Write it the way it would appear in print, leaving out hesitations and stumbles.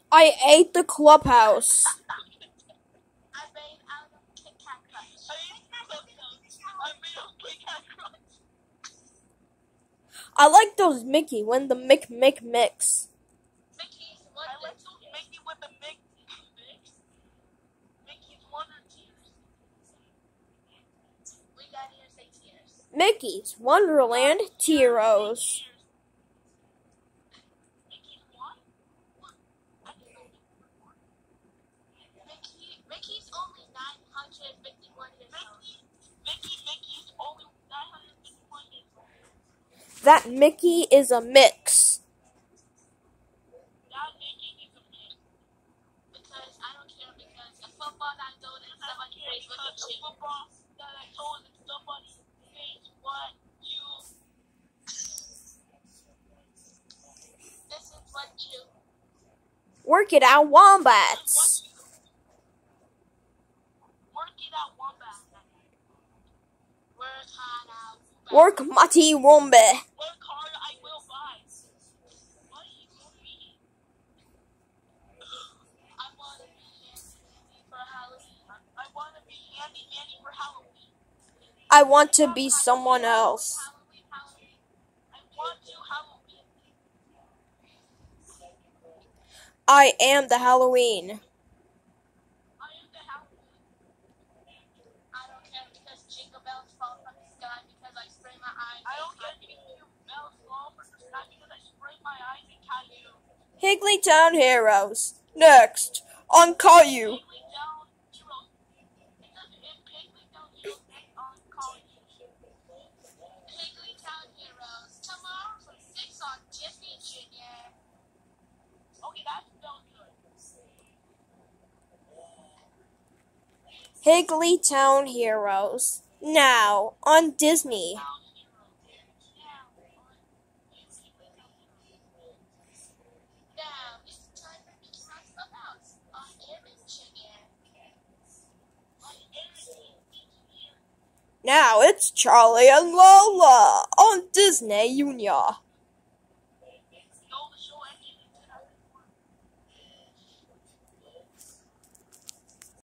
I ate the clubhouse. I made out of Kit Kat Crunch. I like those Mickey when the mix. Mickey's Wonder. I like those Mickey with the mix. Mickey's Wonder Tears. We got here to say tears. Mickey's Wonderland Tearos. Mickey's only 951 years old. Mickey's only 951 years old. That Mickey is a mix. That Mickey is a mix. Because I don't care, because a football that I told and somebody plays with a football that I told and somebody says what you. This is what you. Work it out, Wombats. Work Mati Wombe. Work hard, I will buy. What do you mean? I want to be Andy for Halloween. I want to be Andy Manny for Halloween. I want to be someone else. Halloween. I want to Halloween. I am the Halloween. I don't care because jingle bells fall from the sky because I spray my eyes. I don't care if bells fall from the sky because I spray my eyes and Caillou. Higglytown Heroes. Next on Caillou. Higglytown Heroes. It doesn't end Higglytown Heroes next on Caillou. Higglytown Heroes. Tomorrow from 6 on Disney Junior. Okay, that spells good. Higglytown Heroes. Now on Disney. Now it's Charlie and Lola on Disney Junior.